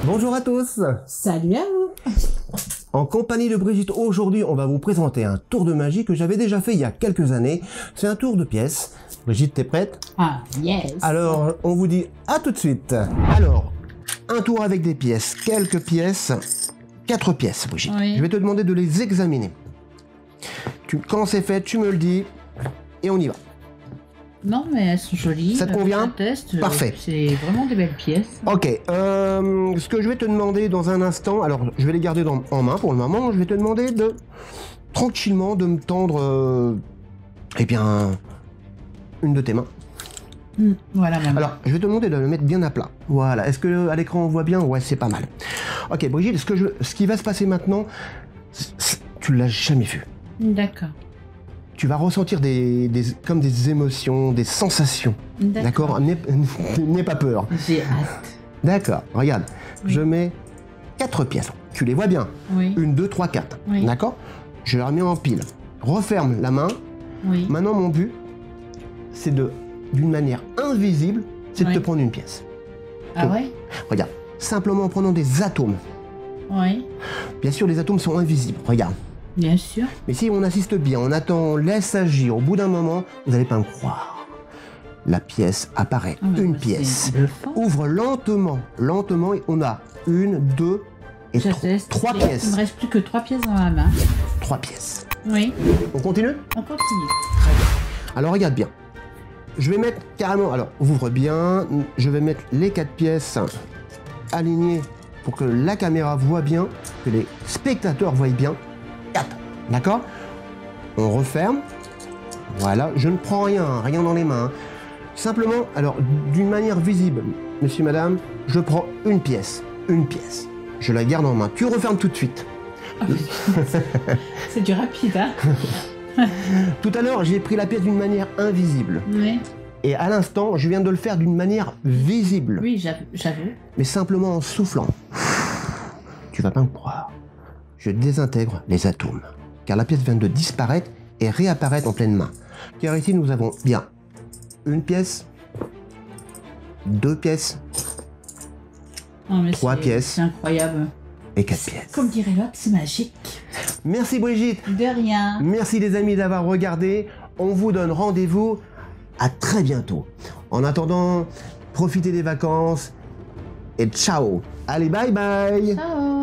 Bonjour à tous. Salut à vous. En compagnie de Brigitte, aujourd'hui on va vous présenter un tour de magie que j'avais déjà fait il y a quelques années. C'est un tour de pièces. Brigitte, t'es prête? Ah, yes. Alors, on vous dit à tout de suite. Alors, un tour avec des pièces. Quelques pièces. 4 pièces, Brigitte. Oui. Je vais te demander de les examiner. Quand c'est fait, tu me le dis et on y va. Non, mais elles sont jolies. Ça te convient? Test, Parfait. C'est vraiment des belles pièces. Ok, ce que je vais te demander dans un instant, alors je vais les garder en main pour le moment, je vais te demander de tranquillement de me tendre, eh bien, une de tes mains. Voilà, maman. Alors, je vais te demander de le mettre bien à plat. Voilà, est-ce que à l'écran on voit bien? Ouais, c'est pas mal. Ok, Brigitte, ce qui va se passer maintenant, tu l'as jamais vu. D'accord. Tu vas ressentir comme des émotions, des sensations. D'accord? N'aie pas peur. J'ai hâte. D'accord, regarde, Oui. je mets 4 pièces. Tu les vois bien? Oui. 1, 2, 3, 4. Oui. D'accord? Je les remets en pile. Referme la main. Oui. Maintenant, mon but, c'est d'une manière invisible, c'est de Oui. te prendre une pièce. Ah ouais? Regarde, simplement en prenant des atomes. Oui. Bien sûr, les atomes sont invisibles. Regarde. Bien sûr. Mais si on assiste bien, on attend, on laisse agir, au bout d'un moment, vous n'allez pas me croire. La pièce apparaît. Ah, mais Une c'est pièce. bluffant. Ouvre lentement. Lentement, et on a 1, 2 et Je teste. 3 Il me pièces. reste plus que 3 pièces dans ma main. 3 pièces. Oui. On continue? On continue. Alors regarde bien. Je vais mettre carrément, alors ouvre bien, je vais mettre les 4 pièces alignées pour que la caméra voit bien, que les spectateurs voient bien. 4, d'accord? On referme. Voilà, je ne prends rien, rien dans les mains. Simplement, alors d'une manière visible, monsieur, madame, je prends une pièce. Je la garde en main. Tu refermes tout de suite. C'est du rapide, hein? Tout à l'heure, j'ai pris la pièce d'une manière invisible. Oui. Et à l'instant, je viens de le faire d'une manière visible. Oui, j'avoue. Mais simplement en soufflant. Tu vas pas me croire. Je désintègre les atomes. Car la pièce vient de disparaître et réapparaître en pleine main. Car ici, nous avons bien une pièce, 2 pièces, Non, mais 3 pièces. C'est incroyable. et 4 pièces. Comme dirait l'autre, c'est magique. Merci Brigitte. De rien. Merci les amis d'avoir regardé. On vous donne rendez-vous à très bientôt. En attendant, profitez des vacances et ciao. Allez, bye bye. Ciao.